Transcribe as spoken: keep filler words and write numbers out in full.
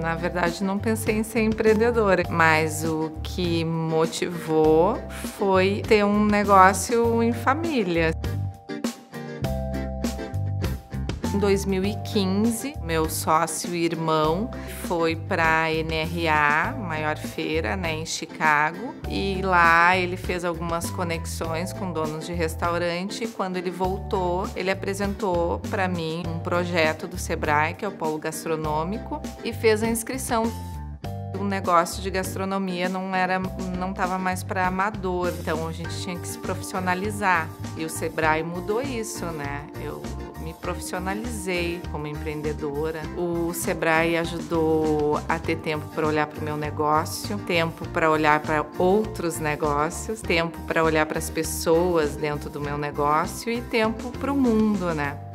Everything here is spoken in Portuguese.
na verdade não pensei em ser empreendedora, mas o que motivou foi ter um negócio em família. Em dois mil e quinze, meu sócio e irmão foi para a N R A, maior feira, né, em Chicago, e lá ele fez algumas conexões com donos de restaurante e quando ele voltou, ele apresentou para mim um projeto do Sebrae, que é o Polo Gastronômico, e fez a inscrição. O negócio de gastronomia não era, não estava mais para amador, então a gente tinha que se profissionalizar. E o Sebrae mudou isso, né? Eu me profissionalizei como empreendedora. O Sebrae ajudou a ter tempo para olhar para o meu negócio, tempo para olhar para outros negócios, tempo para olhar para as pessoas dentro do meu negócio e tempo para o mundo, né?